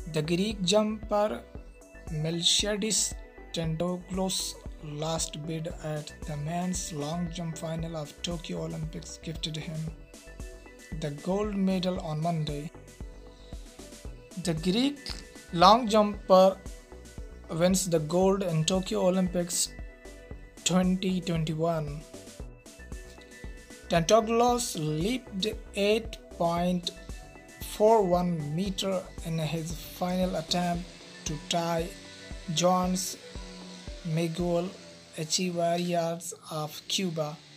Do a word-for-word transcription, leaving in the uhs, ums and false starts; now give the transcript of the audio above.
The Greek jumper Miltiades Tendoglos last bid at the men's long jump final of Tokyo Olympics gifted him the gold medal on Monday. The Greek long jumper wins the gold in Tokyo Olympics twenty twenty-one. Tentoglos leaped eight point four one meter in his final attempt to tie Jones Miguel Echevarrias of Cuba